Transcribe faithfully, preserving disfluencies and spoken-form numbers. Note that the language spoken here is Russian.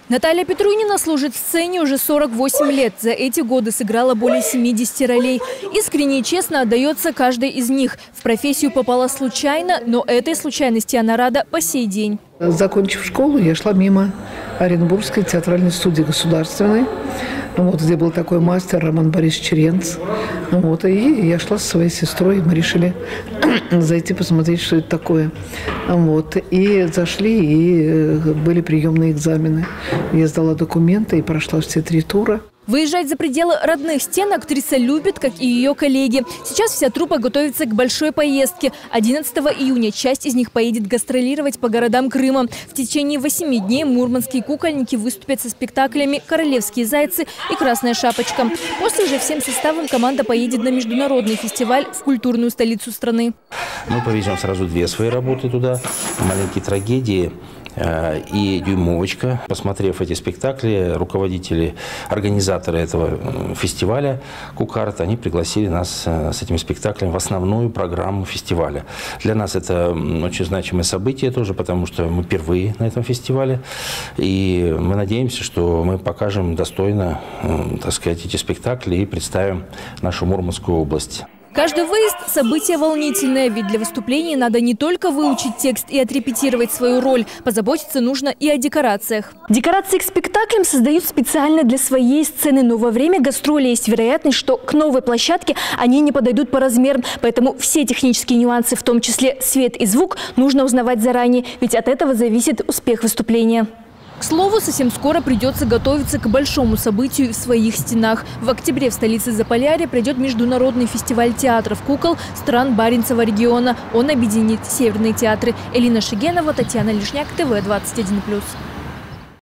Наталья Петрунина служит в сцене уже сорок восемь лет. За эти годы сыграла более семидесяти ролей. Искренне и честно отдается каждой из них. В профессию попала случайно, но этой случайности она рада по сей день. Закончив школу, я шла мимо Оренбургской театральной студии государственной, вот, где был такой мастер Роман Борисович Черенц. Вот, и я шла со своей сестрой, и мы решили зайти посмотреть, что это такое. Вот, и зашли, и были приемные экзамены. Я сдала документы и прошла все три тура. Выезжать за пределы родных стен актриса любит, как и ее коллеги. Сейчас вся труппа готовится к большой поездке. одиннадцатого июня часть из них поедет гастролировать по городам Крыма. В течение восьми дней мурманские кукольники выступят со спектаклями «Королевские зайцы» и «Красная шапочка». После же всем составом команда поедет на международный фестиваль в культурную столицу страны. Мы повезем сразу две свои работы туда. «Маленькие трагедии» и «Дюймовочка». Посмотрев эти спектакли, руководители, организаторы этого фестиваля «Кукарт», они пригласили нас с этим спектаклем в основную программу фестиваля. Для нас это очень значимое событие тоже, потому что мы впервые на этом фестивале. И мы надеемся, что мы покажем достойно, так сказать, эти спектакли и представим нашу Мурманскую область. Каждый выезд – событие волнительное, ведь для выступления надо не только выучить текст и отрепетировать свою роль, позаботиться нужно и о декорациях. Декорации к спектаклям создают специально для своей сцены, но во время гастролей есть вероятность, что к новой площадке они не подойдут по размерам, поэтому все технические нюансы, в том числе свет и звук, нужно узнавать заранее, ведь от этого зависит успех выступления. К слову, совсем скоро придется готовиться к большому событию в своих стенах. В октябре в столице Заполярья пройдет международный фестиваль театров кукол стран Баренцева региона. Он объединит северные театры. Элина Шигенова, Татьяна Лишняк, ТВ двадцать один плюс.